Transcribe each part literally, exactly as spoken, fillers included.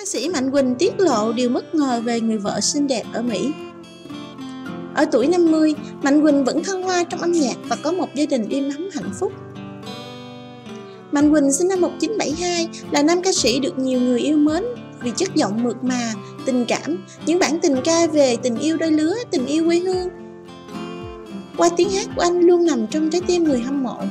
Ca sĩ Mạnh Quỳnh tiết lộ điều bất ngờ về người vợ xinh đẹp ở Mỹ. Ở tuổi năm mươi, Mạnh Quỳnh vẫn thăng hoa trong âm nhạc và có một gia đình êm ấm hạnh phúc. Mạnh Quỳnh sinh năm một nghìn chín trăm bảy mươi hai, là nam ca sĩ được nhiều người yêu mến vì chất giọng mượt mà, tình cảm, những bản tình ca về tình yêu đôi lứa, tình yêu quê hương. Qua tiếng hát của anh luôn nằm trong trái tim người hâm mộ.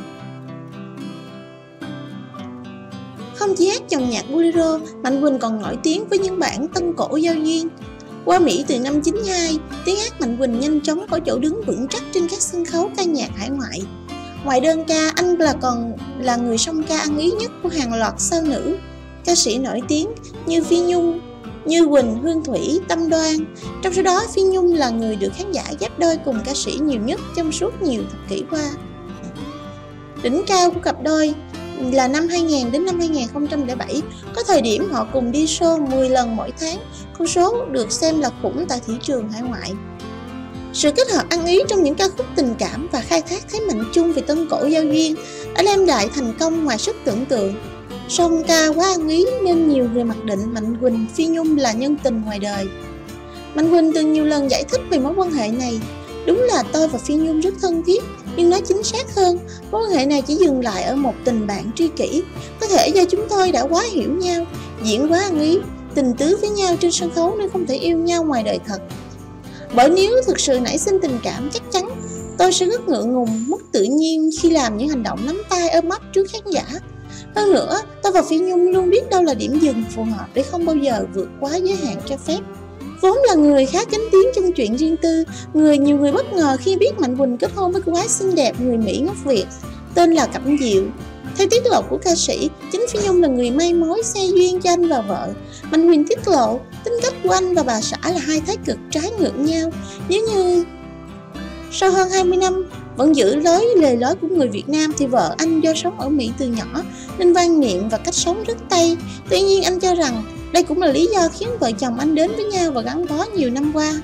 Không chỉ hát dòng nhạc bolero, Mạnh Quỳnh còn nổi tiếng với những bản tân cổ giao duyên. Qua Mỹ từ năm chín hai, tiếng hát Mạnh Quỳnh nhanh chóng có chỗ đứng vững chắc trên các sân khấu ca nhạc hải ngoại. Ngoài đơn ca, anh là còn là người song ca ăn ý nhất của hàng loạt sao nữ, ca sĩ nổi tiếng như Phi Nhung, Như Quỳnh, Hương Thủy, Tâm Đoan. Trong số đó, Phi Nhung là người được khán giả ghép đôi cùng ca sĩ nhiều nhất trong suốt nhiều thập kỷ qua. Đỉnh cao của cặp đôi là năm hai nghìn đến năm hai nghìn không trăm lẻ bảy, có thời điểm họ cùng đi show mười lần mỗi tháng, con số được xem là khủng tại thị trường hải ngoại. Sự kết hợp ăn ý trong những ca khúc tình cảm và khai thác thế mạnh chung về tân cổ giao duyên đã đem lại thành công ngoài sức tưởng tượng. Song ca quá ăn ý nên nhiều người mặc định Mạnh Quỳnh, Phi Nhung là nhân tình ngoài đời. Mạnh Quỳnh từng nhiều lần giải thích về mối quan hệ này. Đúng là tôi và Phi Nhung rất thân thiết, nhưng nói chính xác hơn, mối quan hệ này chỉ dừng lại ở một tình bạn tri kỷ. Có thể do chúng tôi đã quá hiểu nhau, diễn quá ăn ý, tình tứ với nhau trên sân khấu nên không thể yêu nhau ngoài đời thật. Bởi nếu thực sự nảy sinh tình cảm, chắc chắn tôi sẽ rất ngượng ngùng, mất tự nhiên khi làm những hành động nắm tay ôm ấp trước khán giả. Hơn nữa, tôi và Phi Nhung luôn biết đâu là điểm dừng phù hợp để không bao giờ vượt quá giới hạn cho phép. Vốn là người khá kín tiếng trong chuyện riêng tư, người nhiều người bất ngờ khi biết Mạnh Quỳnh kết hôn với cô gái xinh đẹp người Mỹ gốc Việt tên là Cẩm Diệu. Theo tiết lộ của ca sĩ, chính Phi Nhung là người may mối xe duyên cho anh và vợ. Mạnh Quỳnh tiết lộ tính cách của anh và bà xã là hai thái cực trái ngược nhau. Nếu như sau hơn hai mươi năm vẫn giữ lối lề lối của người Việt Nam thì vợ anh do sống ở Mỹ từ nhỏ nên quan niệm và cách sống rất Tây. Tuy nhiên anh cho rằng đây cũng là lý do khiến vợ chồng anh đến với nhau và gắn bó nhiều năm qua.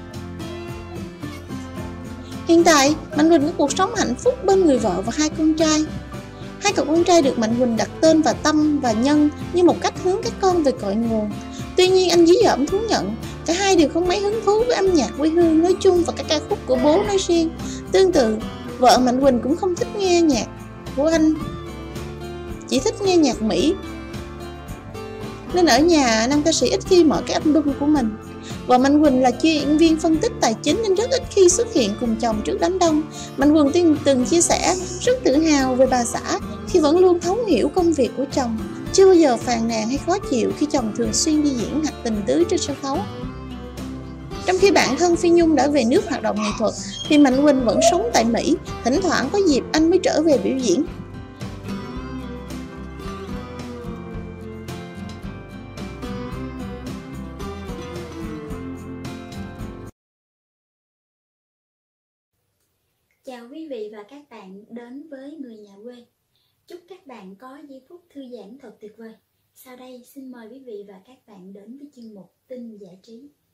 Hiện tại, Mạnh Quỳnh có cuộc sống hạnh phúc bên người vợ và hai con trai. Hai cậu con trai được Mạnh Quỳnh đặt tên và Tâm và Nhân như một cách hướng các con về cội nguồn. Tuy nhiên anh dí dỏm thú nhận, cả hai đều không mấy hứng thú với âm nhạc quê hương nói chung và các ca khúc của bố nói riêng. Tương tự, vợ Mạnh Quỳnh cũng không thích nghe nhạc của anh, chỉ thích nghe nhạc Mỹ. Nên ở nhà, nam ca sĩ ít khi mở cái album của mình. Vợ Mạnh Quỳnh là chuyên diễn viên phân tích tài chính nên rất ít khi xuất hiện cùng chồng trước đám đông. Mạnh Quỳnh từng, từng chia sẻ rất tự hào về bà xã khi vẫn luôn thấu hiểu công việc của chồng, chưa bao giờ phàn nàn hay khó chịu khi chồng thường xuyên đi diễn hoặc tình tứ trên sân khấu. Trong khi bản thân Phi Nhung đã về nước hoạt động nghệ thuật, thì Mạnh Quỳnh vẫn sống tại Mỹ, thỉnh thoảng có dịp anh mới trở về biểu diễn. Chào quý vị và các bạn đến với Người Nhà Quê. Chúc các bạn có giây phút thư giãn thật tuyệt vời. Sau đây xin mời quý vị và các bạn đến với chuyên mục tin giải trí.